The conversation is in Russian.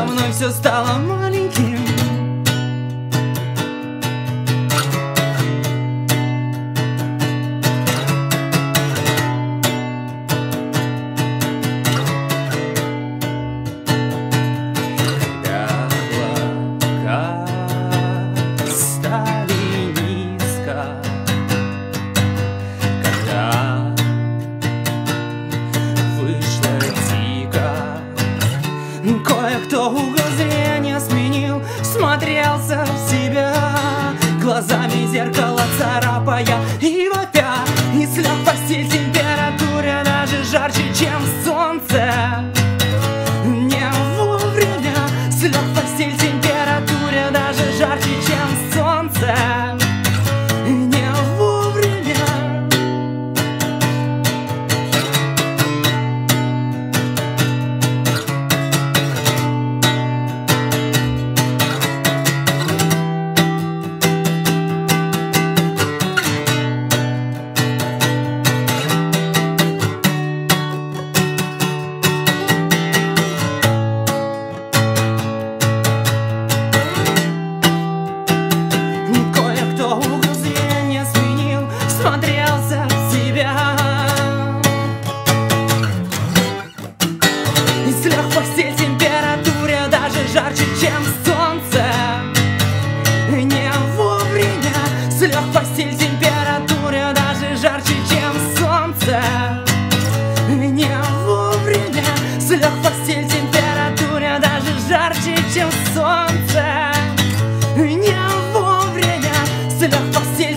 со мной все стало маленьким. Кое-кто угол зрения сменил, смотрелся в себя, глазами зеркало царапая и вопя, и слег в постель, температура даже жарче, чем солнце. Не вовремя слег в постель, температура даже жарче, чем солнце. Не вовремя. Смотрелся в себя и слег в постель, температура даже жарче, чем солнце. Не вовремя слег в постель, температура даже жарче, чем солнце. Не вовремя слег в постель, температура даже жарче, чем солнце. Не вовремя слег в постель.